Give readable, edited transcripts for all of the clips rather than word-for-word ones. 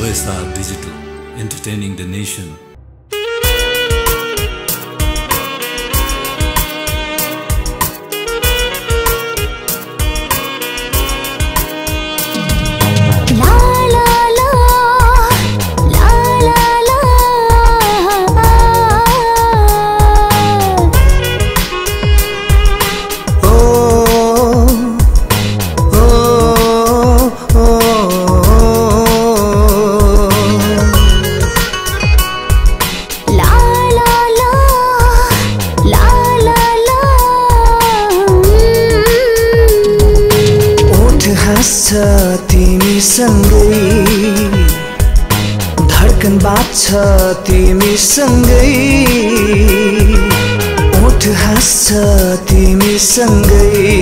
OSR Digital, entertaining the nation. तिमी सँगै धड्कन बाज्छ तिमी सँगै ओठ हाँस्छ तिमी सँगै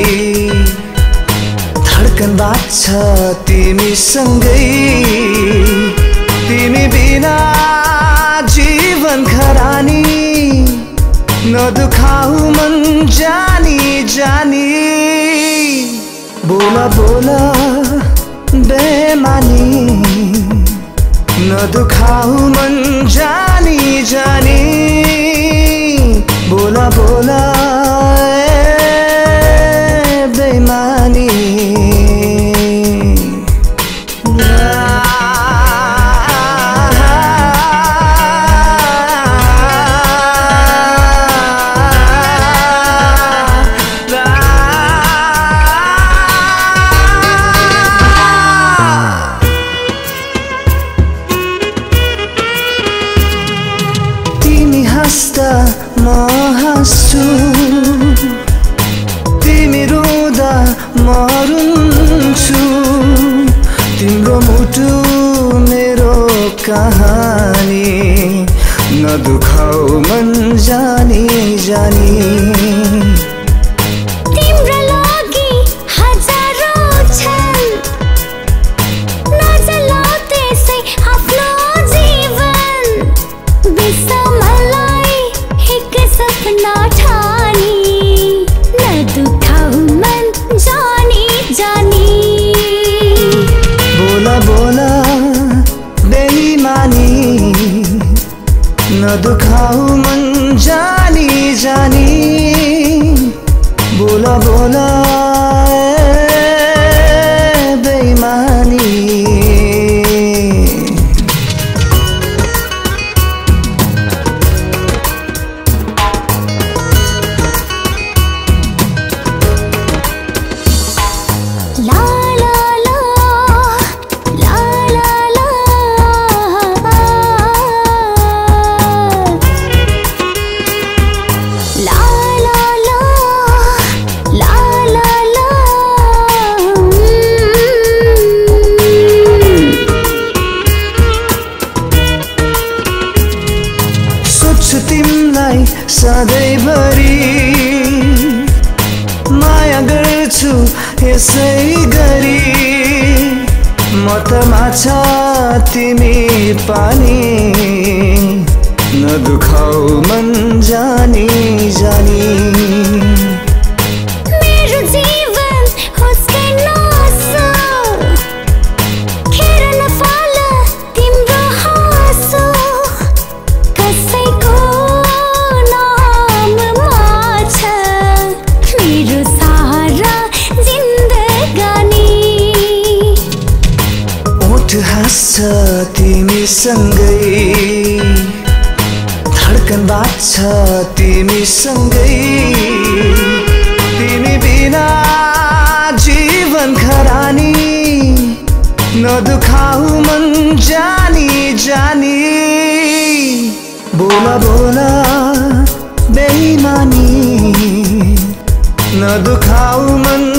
धड्कन बाज्छ तिमी सँगै तिमी बिना जीवन खरानी नदुखाऊ मन जानी जानी बोला बोला बेमानी नदुखाऊ मन जानी जानी बोला बोला बेमानी म हाँस्छु तिमी रुँदा म रुन्छु तिम्रो मुटु मेरो कहानी नदुखाऊ मन जानी जानी नदुखाऊ मन जानी जानी बोला बोला बेईमानी तिमलाई सधैँभरि माया गर्छु यसै गरी म त माछा तिमी पानी नदुखाऊ मन जानी जानी हाँस्छ तिमी सँगै धड्कन बाज्छ तिमी सँगै तिमी बिना जीवन खरानी नदुखाऊ मन जानी जानी बोला बोला बेईमानी नदुखाऊ मन